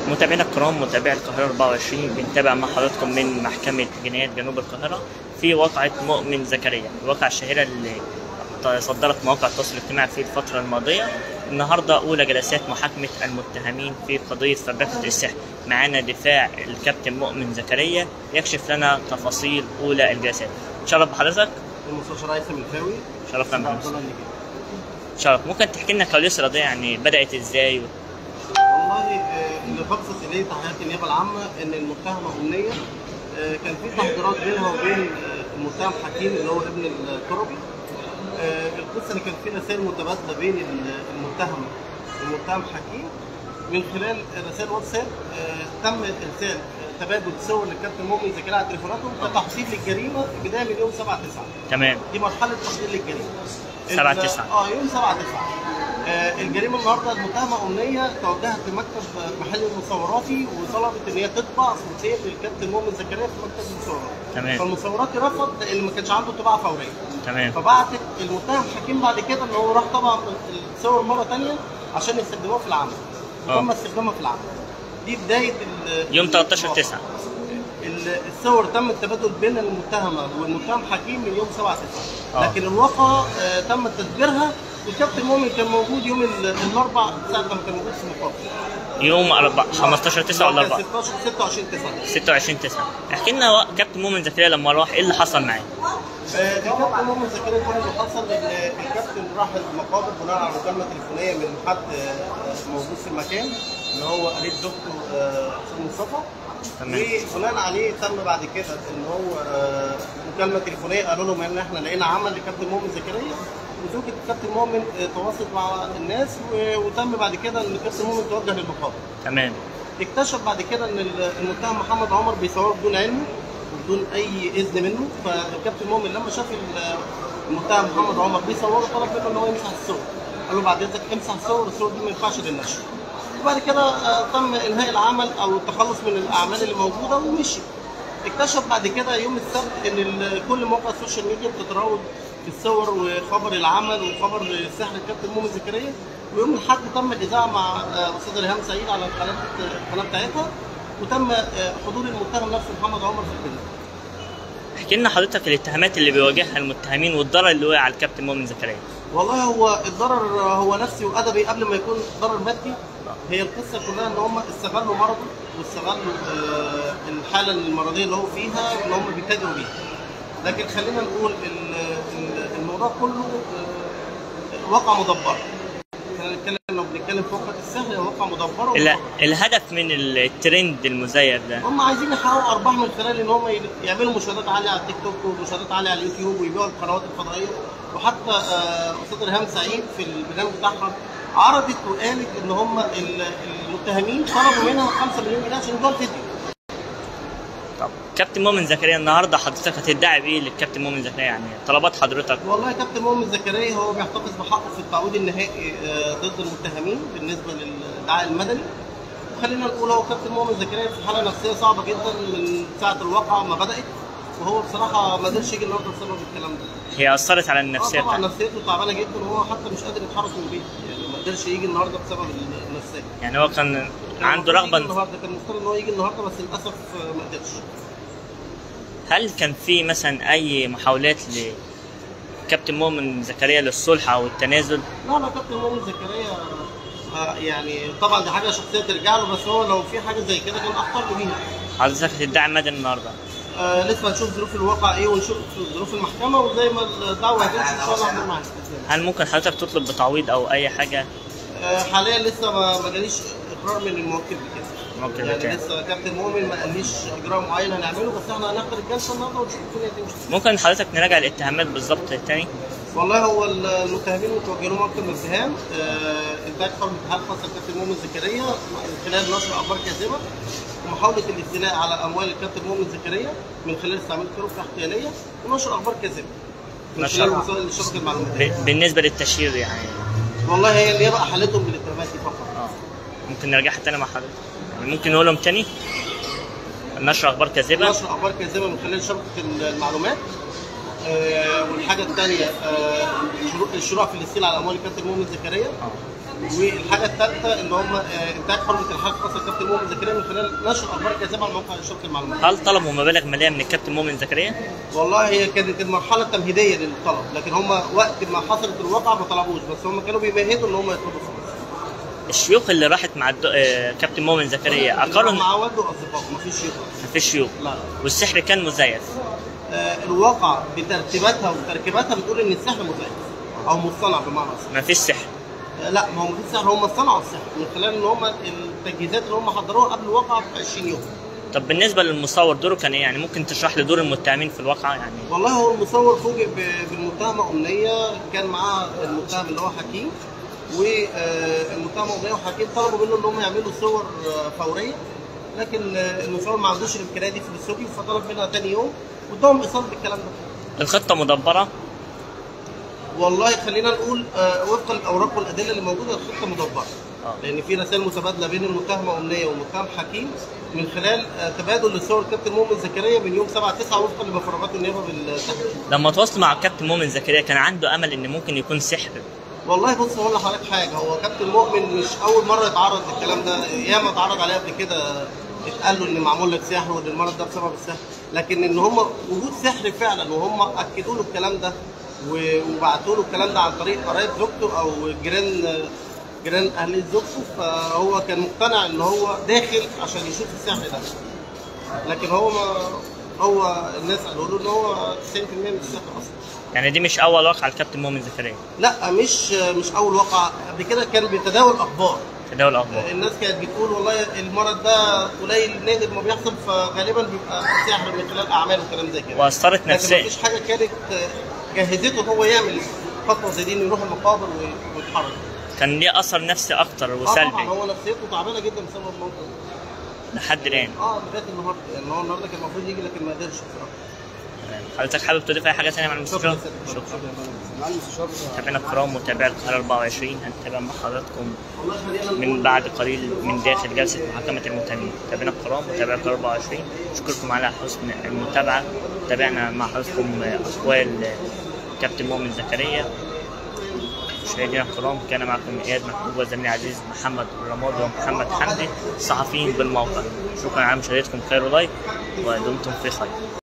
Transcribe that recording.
متابعينا الكرام، متابعي القاهرة 24، بنتابع مع حضراتكم من محكمة جنايات جنوب القاهرة في واقعة مؤمن زكريا، الواقعة الشهيرة اللي صدرت مواقع التواصل الاجتماعي في الفترة الماضية. النهارده أولى جلسات محاكمة المتهمين في قضية فبركة السحر. معانا دفاع الكابتن مؤمن زكريا يكشف لنا تفاصيل أولى الجلسات. شرف بحضرتك. المستشار هيثم الفاوي. شرفنا بحضرتك. شرف. ممكن تحكي لنا كواليس القضية، يعني بدأت ازاي؟ والله اللي خلصت اليه تحقيقات النيابه العامه ان المتهمه امنيه كان في تحضيرات بينها وبين المتهم حكيم اللي هو ابن التربي. القصه اللي كان في رسائل متبادله بين المتهم والمتهم حكيم من خلال رسائل واتساب. تم ارسال تبادل صور للكابتن مؤمن زكريا على تليفوناتهم كتحضير للجريمه بدايه من يوم 7/9. تمام. دي مرحله تحضير للجريمه. 7/9. يوم 7/9. الجريمه النهارده المتهمه امنيه توجهت لمكتب محل المصوراتي وطلبت ان هي تطبع صورتين للكابتن مؤمن زكريا في مكتب المصورات. تمام. فالمصوراتي رفض لان ما كانش عنده طباعه فوريه. تمام. فبعتت المتهم حكيم بعد كده ان هو راح طبع الصور مره ثانيه عشان يستخدموها في العمل. وتم استخدامها في العمل. دي بدايه يوم 13/9. الصور تم التبادل بين المتهمه والمتهم حكيم من يوم 7/9. لكن الواقعه تم تدبيرها والكابتن مؤمن كان موجود يوم الاربعاء ساعه ما كان موجود في المقابله. يوم 15/9 ولا 4؟ 26/9. 26/9. احكي لنا كابتن مؤمن زكريا لما راح ايه اللي حصل معاه؟ الكابتن مؤمن زكريا كل اللي حصل ان الكابتن راح المقابر بناء على مكالمه تليفونيه من حد موجود في المكان اللي هو قريب دكتور حسين مصطفى. تمام. وبناء عليه تم بعد كده ان هو مكالمه تليفونيه قالوا لهم ان احنا لقينا عمل لكابتن مؤمن زكريا، وزوجة الكابتن مؤمن تواصلت مع الناس وتم بعد كده ان الكابتن مؤمن توجه للمقابر. تمام. اكتشف بعد كده ان المتهم محمد عمر بيصور بدون علمه وبدون اي اذن منه، فالكابتن مؤمن لما شاف المتهم محمد عمر بيصوره طلب منه ان هو يمسح الصور. قال له بعد اذنك امسح الصور دي ما ينفعش للنشر. وبعد كده تم انهاء العمل او التخلص من الاعمال اللي موجوده ومشي. اكتشف بعد كده يوم السبت ان كل مواقع السوشيال ميديا بتتراود في الصور وخبر العمل وخبر سحر الكابتن مؤمن زكريا. ويوم الاحد تم الاذاعه مع استاذ ريهام سعيد على القناه بتاعتها، وتم حضور المتهم نفسه محمد عمر في القناه. احكي لنا حضرتك الاتهامات اللي بيواجهها المتهمين والضرر اللي وقع على الكابتن مؤمن زكريا. والله هو الضرر هو نفسي وادبي قبل ما يكون ضرر مادي. هي القصه كلها ان هم استغلوا مرضه واستغلوا الحاله المرضيه اللي هو فيها اللي هم بيتاجروا بيها. لكن خلينا نقول الموضوع كله واقع مدبر. لو بنتكلم في واقع السحر هي واقع مدبره. لا، الهدف من الترند المزيف ده هم عايزين يحققوا ارباح من خلال ان هم يعملوا مشاهدات عاليه على التيك توك ومشاهدات عاليه على اليوتيوب ويبيعوا القنوات الفضائيه. وحتى استاذ ريهام سعيد في البرنامج بتاعها عرضت وقالت ان هم المتهمين طلبوا منها 5 مليون جنيه عشان يبيعوا الفيديو. طب كابتن مؤمن زكريا النهارده حضرتك هتدعي بايه للكابتن مؤمن زكريا؟ يعني طلبات حضرتك؟ والله كابتن مؤمن زكريا هو بيحتفظ بحقه في التعويض النهائي ضد المتهمين بالنسبه للدعاء المدني. وخلينا نقول هو كابتن مؤمن زكريا في حاله نفسيه صعبه جدا من ساعه الواقعه ما بدات، وهو بصراحه ما قدرش يجي النهارده بسبب الكلام ده. هي اثرت على النفسيه طبعا نفسيته تعبانه جدا وهو حتى مش قادر يتحرك من البيت، يعني ما قدرش يجي النهارده بسبب النفسيه. يعني هو كان عنده رغبه النهارده، كان المفترض ان هو يجي النهارده بس للاسف ما قدرش. هل كان في مثلا اي محاولات لكابتن مؤمن زكريا للصلح او التنازل؟ لا كابتن مؤمن زكريا يعني طبعا دي حاجه شخصيه ترجع له، بس هو لو في حاجه زي كده كان اختار له بيها. حضرتك هتدعي مدني النهارده؟ لسه هنشوف ظروف الواقع ايه ونشوف ظروف المحكمه، وزي ما الدعوه هتمشي ان شاء الله هنعمل معاها. هل ممكن حضرتك تطلب بتعويض او اي حاجه؟ حاليا لسه ما جاليش اقرار من الموكل بكده. يعني لسه كابتن مؤمن ما قاليش اجراء معين هنعمله، بس احنا هنحضر الجلسه النهارده ونشوف الدنيا تمشي. ممكن حضرتك نراجع الاتهامات بالظبط تاني؟ والله هو المتهمين متوجه لهم اكثر من اتهام. انتاج حرب اتهام خاصه بكابتن مؤمن زكريا من خلال نشر اخبار كاذبه ومحاوله الاستيلاء على اموال الكابتن مؤمن زكريا من خلال استعمال طرق احتياليه ونشر اخبار كاذبه من خلال وسائل الشبكه المعلوماتيه. بالنسبه للتشهير يعني والله هي اللي يبقى حالتهم بالاتهامات دي فقط. ممكن نرجعها تاني مع حضرتك؟ يعني ممكن نقولهم تاني؟ نشر اخبار كاذبه. نشر اخبار كاذبه من خلال شبكه المعلومات. والحاجه الثانيه الشروع في الاستيلاء على اموال الكابتن مؤمن زكريا. والحاجه الثالثه ان هم انتهاك حرمه الحق خاصه الكابتن مؤمن زكريا من خلال نشر اخبار كاذبه على موقع شبكه المعلومات. هل طلبوا مبالغ ماليه من الكابتن مؤمن زكريا؟ والله هي كانت المرحله التمهيديه للطلب، لكن هم وقت ما حصلت الواقعه ما طلبوش، بس هم كانوا بيمهدوا ان هم يطلبوا فلوس. الشيوخ اللي راحت مع كابتن مؤمن زكريا اقروا مع والده واصدقائه، مفيش شيوخ. مفيش شيوخ. لا. والسحر كان مزيف. الواقع بترتيباتها وتركيباتها بتقول ان السحر مزيف او مصطنع بمعنى اصح. مفيش سحر. لا، ما هو مفيش سحر، هم صنعوا السحر من خلال ان هم التجهيزات اللي هم حضروها قبل الواقعه ب 20 يوم. طب بالنسبه للمصور دوره كان ايه؟ يعني ممكن تشرح لي دور المتهمين في الواقعه يعني؟ والله هو المصور فوجئ بالمتهمه امنيه، كان معاه المتهم اللي هو حكيم، والمتهمه امنيه وحكيم طلبوا منه ان هم يعملوا صور فوريه، لكن المصور ما عندوش الامكانيه دي في الاستوديو، فطلب منها ثاني يوم واداهم ايصال بالكلام ده. الخطه مدبره؟ والله خلينا نقول وفقا للاوراق والادله اللي موجوده الخطه مدبره. لان في رسائل متبادله بين المتهمه امنيه والمتهم حكيم من خلال تبادل لصور الكابتن مؤمن زكريا من يوم 7/9 وفقا لمفرغات النيابه بالتحقيق. لما تواصلوا مع الكابتن مؤمن زكريا كان عنده امل ان ممكن يكون سحر؟ والله بص هقول لحضرتك حاجه، هو كابتن مؤمن مش اول مره يتعرض للكلام ده، ياما اتعرض عليه قبل كده، اتقال له ان معمول لك سحر وان المرض ده بسبب السحر، لكن ان هم وجود سحر فعلا وهم اكدوا له الكلام ده وبعتوا له الكلام ده عن طريق قرايب زوجته او جيران اهل زوجته، فهو كان مقتنع ان هو داخل عشان يشوف السحر ده، لكن هو الناس قالوا له ان هو 90% من السحر اصلا. يعني دي مش اول واقعه الكابتن مؤمن زكريا؟ لا، مش اول واقعه، قبل كده كان بيتداول اخبار. تداول اخبار. الناس كانت بتقول والله المرض ده قليل نادر ما بيحصل، فغالبا بيبقى سحر من خلال اعمال وكلام زي كده. واثرت نفسيا. لكن مفيش حاجه كانت جهزته ان هو يعمل خطوه زي دي انه يروح المقابر ويتحرك. كان ليه اثر نفسي اكتر وسلبي؟ طبعا هو نفسيته تعبانه جدا بسبب الموضوع ده. لحد الان؟ لغايه النهارده، يعني هو النهارده كان المفروض يجي لكن ما قدرش بصراحه. حضرتك حابب تضيف اي حاجه ثانيه مع المستشار؟ شكرا. متابعينا الكرام متابعي القاهره 24 هنتابع مع حضراتكم من بعد قليل من داخل جلسه محاكمه المتهمين. متابعينا الكرام متابعي القاهره 24 اشكركم على حسن المتابعه. تابعنا مع حضراتكم اقوال كابتن مؤمن زكريا. مشاهدينا الكرام كان معكم اياد محمود وزميلي العزيز محمد الرمادي ومحمد حمدي صحفيين بالموقع. شكرا على مشاهدتكم، خير ولايك ودمتم في خير.